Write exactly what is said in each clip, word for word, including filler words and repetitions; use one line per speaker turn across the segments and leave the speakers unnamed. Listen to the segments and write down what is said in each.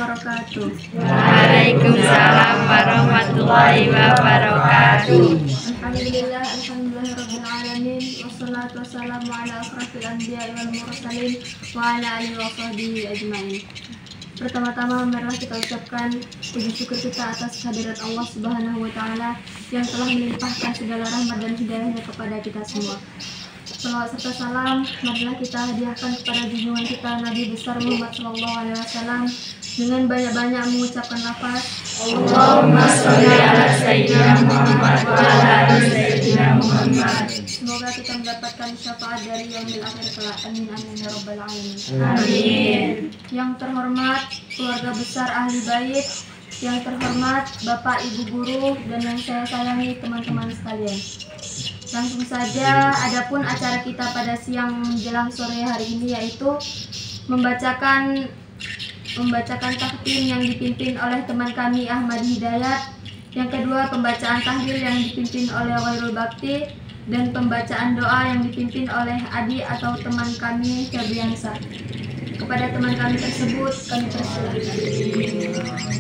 wabarakatuh.
Waalaikumsalam warahmatullahi wabarakatuh.
Alhamdulillah, alhamdulillahirabbil alamin, wassalatu wassalamu ala asrofil anbiya'i wal mursalin wa ala alihi wa sahbihi ajmain. Pertama-tama marilah kita ucapkan puji syukur kita atas kehadirat Allah Subhanahu wa taala yang telah melimpahkan segala rahmat dan hidayahnya kepada kita semua. Salawat serta salam marilah kita hadiahkan kepada junjungan kita Nabi besar Muhammad sallallahu alaihi wasallam dengan banyak-banyak mengucapkan lafaz
Allahumma sholli ala sayyidina Muhammad wa ala ali sayyidina Muhammad.
Semoga kita mendapatkan syafaat dari yaumil akhir kelak. Amin amin ya rabbal alamin.
Amin.
Yang terhormat keluarga besar ahli bait, yang terhormat Bapak Ibu guru dan yang saya sayangi teman-teman sekalian. Langsung saja, adapun acara kita pada siang menjelang sore hari ini yaitu membacakan membacakan takdim yang dipimpin oleh teman kami Ahmad Hidayat. Yang kedua, pembacaan tahlil yang dipimpin oleh Wairul Bakti, dan pembacaan doa yang dipimpin oleh adik atau teman kami Febriansa. Kepada teman kami tersebut kami persilakan.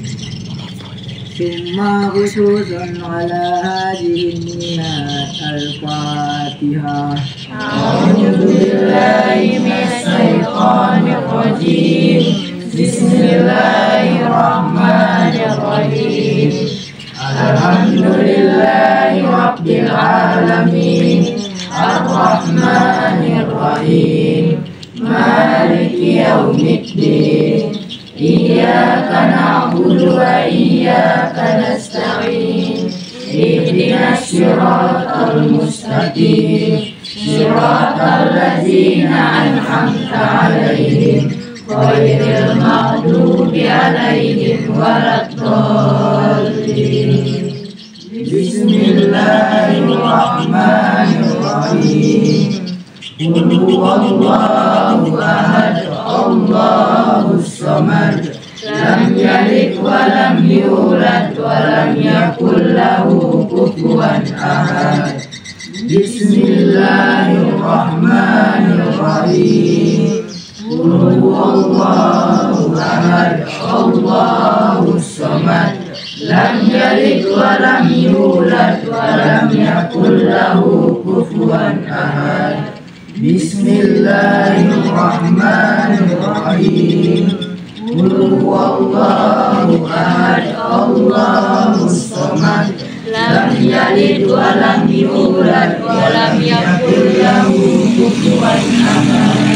ثم خصوصا على هذه النيات الفاتحة.
أعوذ بالله من الشيطان الرجيم. بسم الله الرحمن الرحيم. الحمد لله رب العالمين الرحمن الرحيم مالك يوم الدين إياك نعبد وإياك نستعين اهدنا الصراط المستقيم صراط الذين أنعمت عليهم غير المغضوب عليهم ولا الضالين. بسم الله الرحمن الرحيم. قل هو الله أحد الله الصمد لم يلد ولم يولد ولم يكن له كفوا أحد. بسم الله الرحمن الرحيم. قل هو الله أحد الله الصمد لم يلد ولم يولد ولم يكن له كفوا أحد. بسم الله الرحمن الرحيم. قل هو الله أحد الله الصمد لم يلد ولم يولد ولم يكن له كفوا أحد.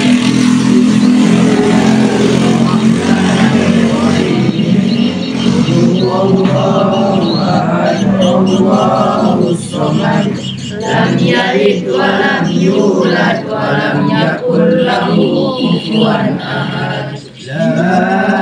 الله أحد الله الصمد لم يلد ولم يولد ولم يكن له كفوا أحد. لا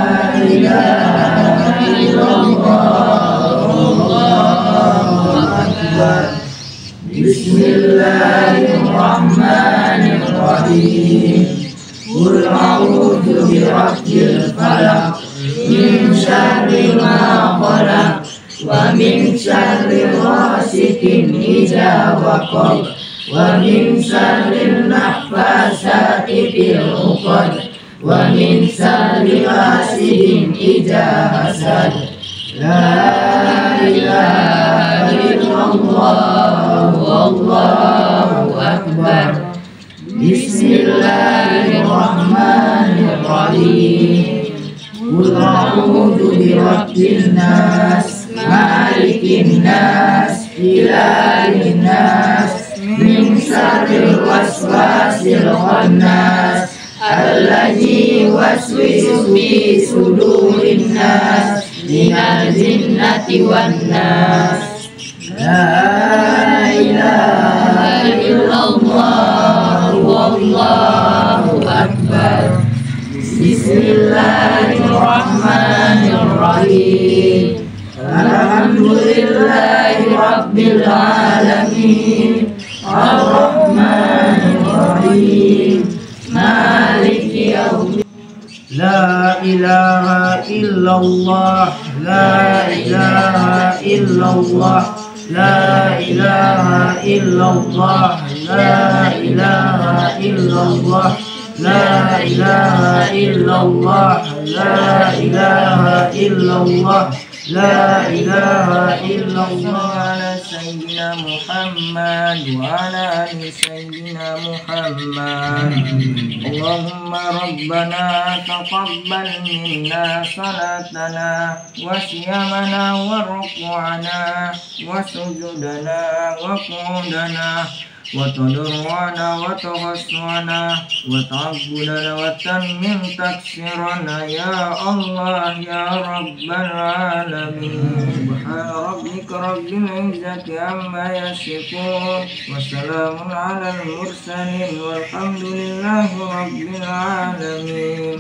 إله إلا الله الله أكبر. بسم الله الرحمن الرحيم. قل أعوذ برب الفلق من شر ما خلق ومن شر غاسق إذا وقب ومن شر النفاثات في العقد ومن شر حاسد إذا حسد. لا إله إلا الله والله أكبر. بسم الله الرحمن الرحيم. قل أعوذ برب الناس مالك الناس إله الناس من شر الوسواس الخناس الذي يوسوس في صدور الناس من الجنة والناس. لا إله إلا الله والله أكبر. بسم الله الرحمن الرحيم. الحمد لله رب العالمين الرحمن الرحيم مالك يوم الدين.
لا إله إلا الله لا إله إلا الله لا إله إلا الله لا إله إلا الله لا إله إلا الله لا إله إلا الله لا إله إلا الله على سيدنا محمد وعلى آل سيدنا محمد اللهم ربنا تقبل منا صلاتنا وصيامنا وركوعنا وسجودنا وقعودنا وتضرعنا وتغسلنا وتعبدنا وتنميم تكسيرنا يا الله يا رب العالمين سبحان ربك رب العزة عما يصفون وسلام على المرسلين والحمد لله رب العالمين.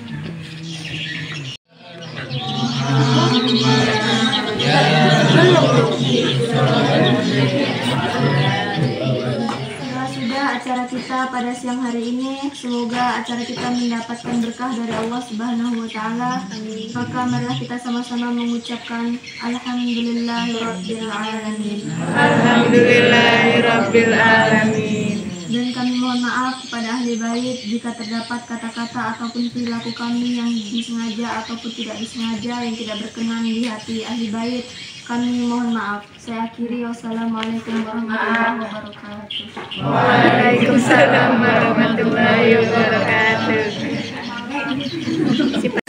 Acara kita pada siang hari ini, semoga acara kita mendapatkan berkah dari Allah Subhanahu wa taala. Maka marilah kita sama-sama mengucapkan alhamdulillahirabbil alamin.
Alhamdulillahirabbil alamin.
Dan kami mohon maaf kepada ahli bait jika terdapat kata-kata ataupun perilaku kami yang disengaja ataupun tidak disengaja yang tidak berkenan di hati ahli bait. Kami mohon maaf. Saya akhiri. Wassalamualaikum warahmatullahi wabarakatuh.
Waalaikumsalam warahmatullahi wabarakatuh.